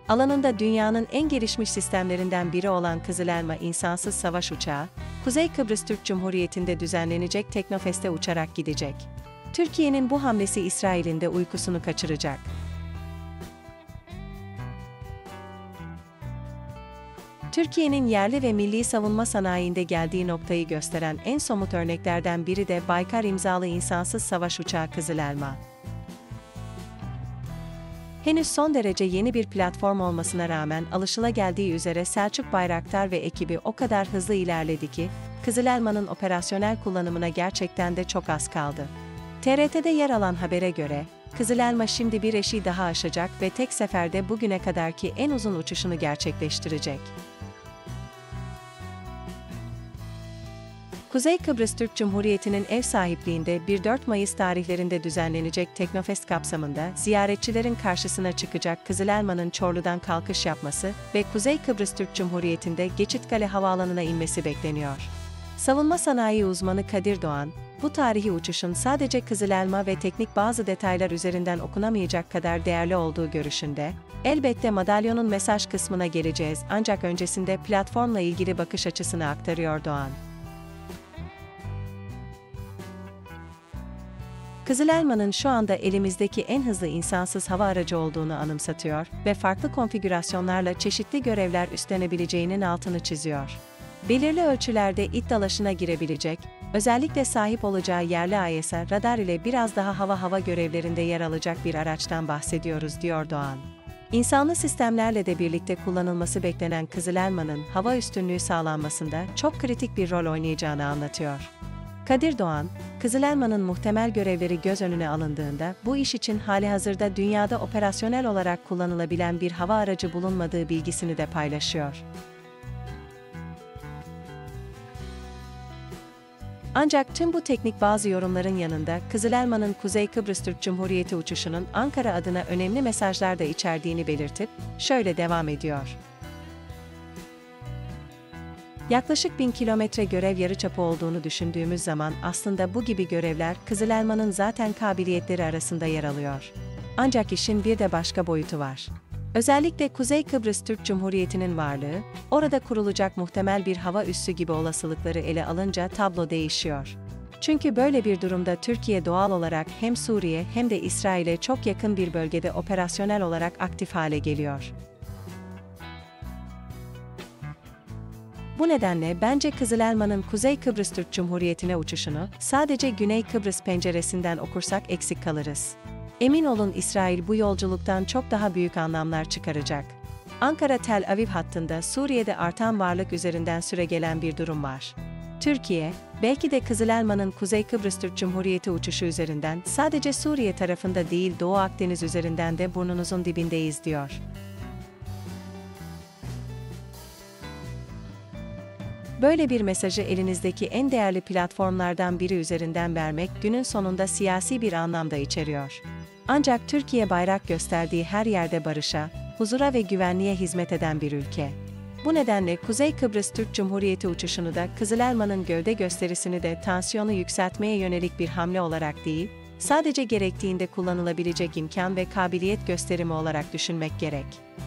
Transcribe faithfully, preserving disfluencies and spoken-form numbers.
Alanında dünyanın en gelişmiş sistemlerinden biri olan Kızıl Elma insansız savaş uçağı, Kuzey Kıbrıs Türk Cumhuriyeti'nde düzenlenecek Teknofest'e uçarak gidecek. Türkiye'nin bu hamlesi İsrail'in de uykusunu kaçıracak. Türkiye'nin yerli ve milli savunma sanayiinde geldiği noktayı gösteren en somut örneklerden biri de Baykar imzalı insansız savaş uçağı Kızıl Elma. Henüz son derece yeni bir platform olmasına rağmen alışılageldiği üzere Selçuk Bayraktar ve ekibi o kadar hızlı ilerledi ki, Kızıl Elma'nın operasyonel kullanımına gerçekten de çok az kaldı. T R T'de yer alan habere göre, Kızıl Elma şimdi bir eşiği daha aşacak ve tek seferde bugüne kadarki en uzun uçuşunu gerçekleştirecek. Kuzey Kıbrıs Türk Cumhuriyeti'nin ev sahipliğinde bir dört Mayıs tarihlerinde düzenlenecek Teknofest kapsamında ziyaretçilerin karşısına çıkacak Kızıl Elma'nın Çorlu'dan kalkış yapması ve Kuzey Kıbrıs Türk Cumhuriyeti'nde Geçitkale Havaalanı'na inmesi bekleniyor. Savunma sanayi uzmanı Kadir Doğan, bu tarihi uçuşun sadece Kızıl Elma ve teknik bazı detaylar üzerinden okunamayacak kadar değerli olduğu görüşünde, elbette madalyonun mesaj kısmına geleceğiz ancak öncesinde platformla ilgili bakış açısını aktarıyor Doğan. Kızıl Elma'nın şu anda elimizdeki en hızlı insansız hava aracı olduğunu anımsatıyor ve farklı konfigürasyonlarla çeşitli görevler üstlenebileceğinin altını çiziyor. Belirli ölçülerde it dalaşına girebilecek, özellikle sahip olacağı yerli A E S A radar ile biraz daha hava-hava görevlerinde yer alacak bir araçtan bahsediyoruz, diyor Doğan. İnsanlı sistemlerle de birlikte kullanılması beklenen Kızıl Elma'nın hava üstünlüğü sağlanmasında çok kritik bir rol oynayacağını anlatıyor. Kadir Doğan, Kızıl Elma'nın muhtemel görevleri göz önüne alındığında bu iş için halihazırda dünyada operasyonel olarak kullanılabilen bir hava aracı bulunmadığı bilgisini de paylaşıyor. Ancak tüm bu teknik bazı yorumların yanında Kızıl Elma'nın Kuzey Kıbrıs Türk Cumhuriyeti uçuşunun Ankara adına önemli mesajlar da içerdiğini belirtip şöyle devam ediyor. Yaklaşık bin kilometre görev yarıçapı olduğunu düşündüğümüz zaman aslında bu gibi görevler Kızıl Elma'nın zaten kabiliyetleri arasında yer alıyor. Ancak işin bir de başka boyutu var. Özellikle Kuzey Kıbrıs Türk Cumhuriyeti'nin varlığı, orada kurulacak muhtemel bir hava üssü gibi olasılıkları ele alınca tablo değişiyor. Çünkü böyle bir durumda Türkiye doğal olarak hem Suriye hem de İsrail'e çok yakın bir bölgede operasyonel olarak aktif hale geliyor. Bu nedenle bence Kızıl Elma'nın Kuzey Kıbrıs Türk Cumhuriyeti'ne uçuşunu sadece Güney Kıbrıs penceresinden okursak eksik kalırız. Emin olun İsrail bu yolculuktan çok daha büyük anlamlar çıkaracak. Ankara-Tel Aviv hattında Suriye'de artan varlık üzerinden süregelen bir durum var. Türkiye, belki de Kızıl Elma'nın Kuzey Kıbrıs Türk Cumhuriyeti uçuşu üzerinden sadece Suriye tarafında değil Doğu Akdeniz üzerinden de burnunuzun dibindeyiz diyor. Böyle bir mesajı elinizdeki en değerli platformlardan biri üzerinden vermek günün sonunda siyasi bir anlamda içeriyor. Ancak Türkiye bayrak gösterdiği her yerde barışa, huzura ve güvenliğe hizmet eden bir ülke. Bu nedenle Kuzey Kıbrıs Türk Cumhuriyeti uçuşunu da Kızıl Elma'nın gövde gösterisini de tansiyonu yükseltmeye yönelik bir hamle olarak değil, sadece gerektiğinde kullanılabilecek imkan ve kabiliyet gösterimi olarak düşünmek gerek.